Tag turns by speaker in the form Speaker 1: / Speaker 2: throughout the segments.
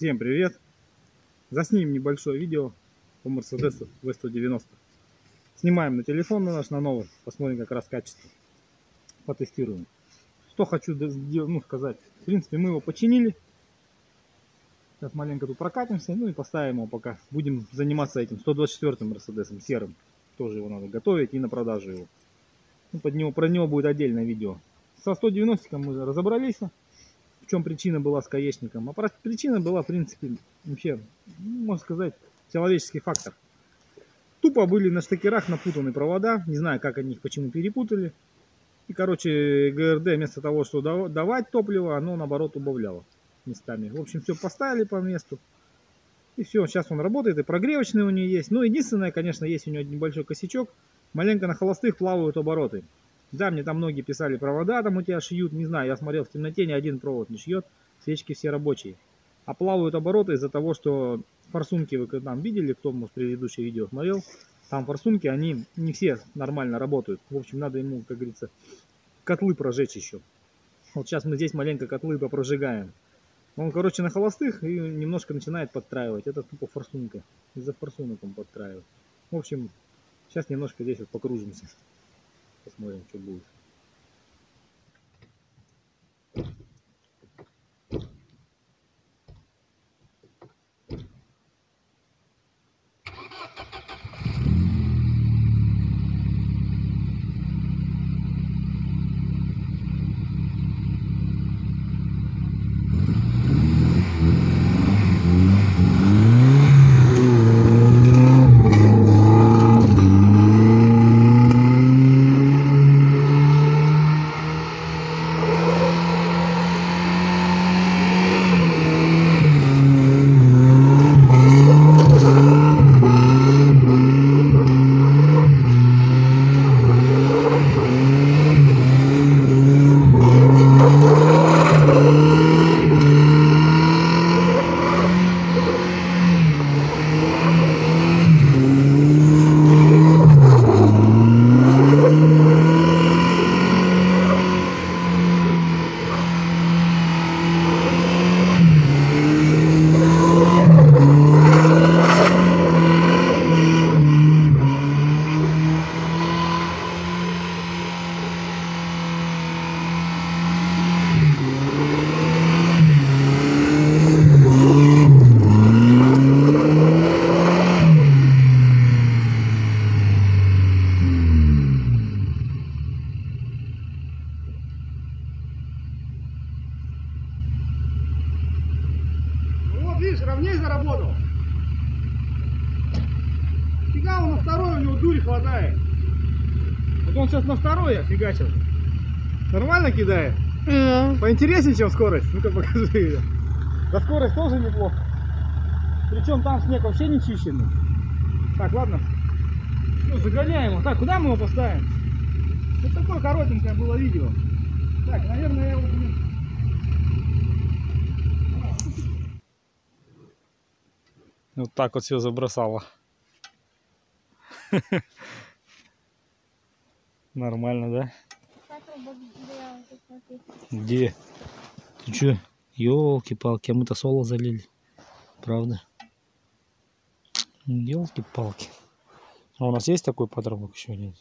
Speaker 1: Всем привет! Заснимем небольшое видео по Mercedes V190. Снимаем на телефон наш, на новый. Посмотрим как раз качество. Потестируем. Что хочу сказать. В принципе, мы его починили. Сейчас маленько тут прокатимся. Ну и поставим его пока. Будем заниматься этим 124-м Mercedes серым. Тоже его надо готовить и на продажу его. Ну, про него будет отдельное видео. Со 190-ком мы разобрались. В чем причина была с гаечником. А причина была, в принципе, вообще, можно сказать, человеческий фактор. Тупо были на штекерах напутаны провода. Не знаю, как они их почему перепутали. И, короче, ГРД вместо того, что давать топливо, оно, наоборот, убавляло местами. В общем, все поставили по месту. И все, сейчас он работает. И прогревочный у него есть. Но единственное, конечно, есть у него небольшой косячок. Маленько на холостых плавают обороты. Да, мне там многие писали, провода там у тебя шьют. Не знаю, я смотрел в темноте, ни один провод не шьет. Свечки все рабочие. А плавают обороты из-за того, что форсунки вы там видели, кто, может, предыдущее видео смотрел. Там форсунки, они не все нормально работают. В общем, надо ему, как говорится, котлы прожечь еще. Вот сейчас мы здесь маленько котлы попрожигаем. Он, короче, на холостых и немножко начинает подтраивать. Это тупо форсунка. Из-за форсунок он подтраивает. В общем, сейчас немножко здесь вот покружимся. Посмотрим, что будет. Видишь, ровней заработал. Фига он на второй, у него дури хватает. Вот он сейчас на второй я фигачил. Нормально кидает? Поинтереснее, чем скорость. Ну-ка покажи ее. Да скорость тоже неплохо. Причем там снег вообще не чищенный. Так, ладно. Ну, загоняем его. Так, куда мы его поставим? Вот такое коротенькое было видео. Так, наверное, я его... Вот так вот все забросало. Нормально, да? Где? Ты че? Ёлки-палки, а мы-то соло залили. Правда? Ёлки-палки. А у нас есть такой патрубок еще нет?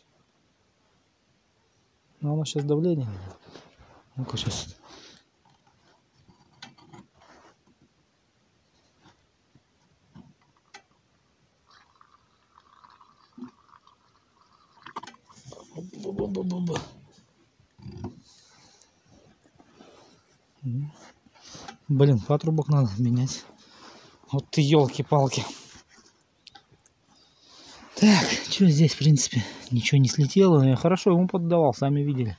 Speaker 1: А у нас сейчас давление. Ну-ка сейчас. Блин, патрубок надо менять. Вот ты елки-палки. Так, что здесь, в принципе, ничего не слетело. Я хорошо ему поддавал, сами видели.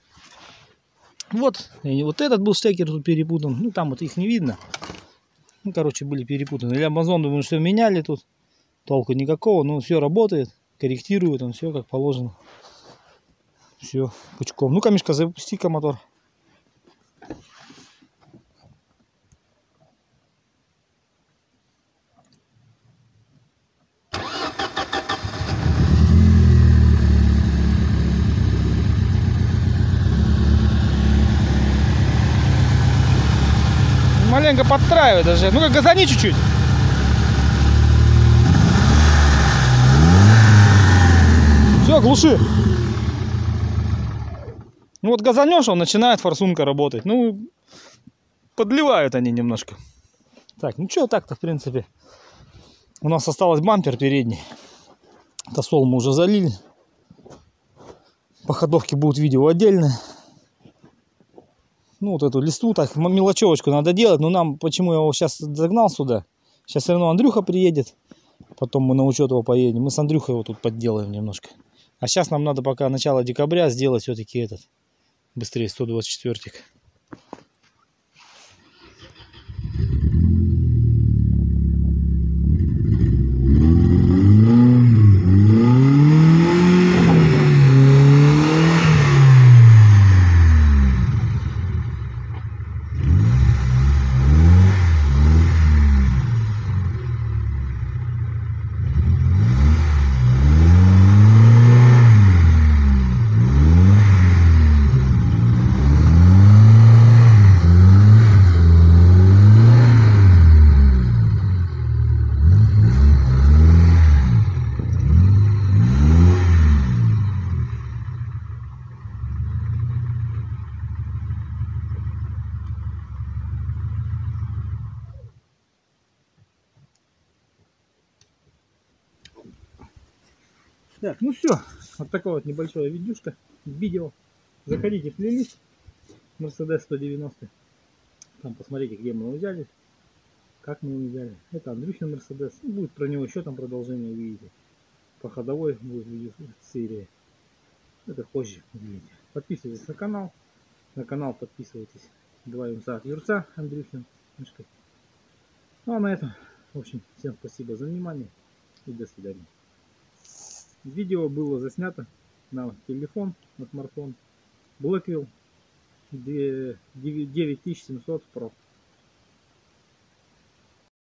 Speaker 1: Вот, вот этот был штекер тут перепутан. Ну, там вот их не видно. Ну, короче, были перепутаны. Или Amazon, думаю, что меняли тут. Толку никакого, но все работает. Корректирует он все как положено. Все, пучком. Ну-ка, Мишка, запусти-ка мотор. маленько подстраивает даже. Ну-ка, газани чуть-чуть. Все, глуши. Ну вот газанешь, он начинает форсунка работать. Ну, подливают они немножко. Так, ну что, так-то в принципе. У нас осталось бампер передний. Тосол мы уже залили. По ходовке будет видео отдельно. Ну вот эту листу, так, мелочевочку надо делать. Но нам, почему я его сейчас загнал сюда? Сейчас все равно Андрюха приедет. Потом мы на учет его поедем. Мы с Андрюхой его тут подделаем немножко. А сейчас нам надо пока начало декабря сделать все-таки этот. Быстрее 124-ик. Так, ну все. Вот такое вот небольшое видео. Заходите в плейлист Mercedes 190. Там посмотрите, где мы его взяли. Как мы его взяли. Это Андрюхин Mercedes. Будет про него еще там продолжение увидите. По ходовой будет серия. Это позже увидите. Подписывайтесь на канал. На канал подписывайтесь. Два юнца от Юрца Андрюхин. Ну а на этом, в общем, всем спасибо за внимание и до свидания. Видео было заснято на телефон, на смартфон Blackwell 9700 Pro.